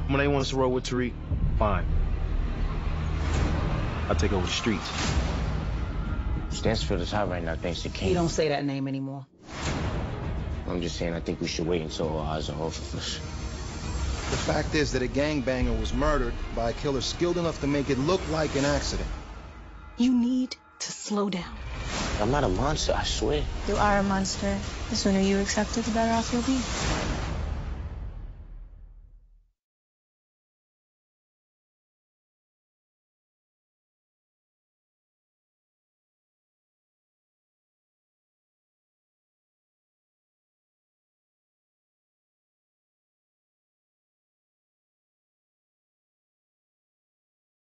When they want us to roll with Tariq, fine. I'll take over the streets. Stansfield is hot right now, thanks to King. You don't say that name anymore. I'm just saying, I think we should wait until all eyes are off of us. The fact is that a gangbanger was murdered by a killer skilled enough to make it look like an accident. You need to slow down. I'm not a monster, I swear. You are a monster. The sooner you accept it, the better off you'll be.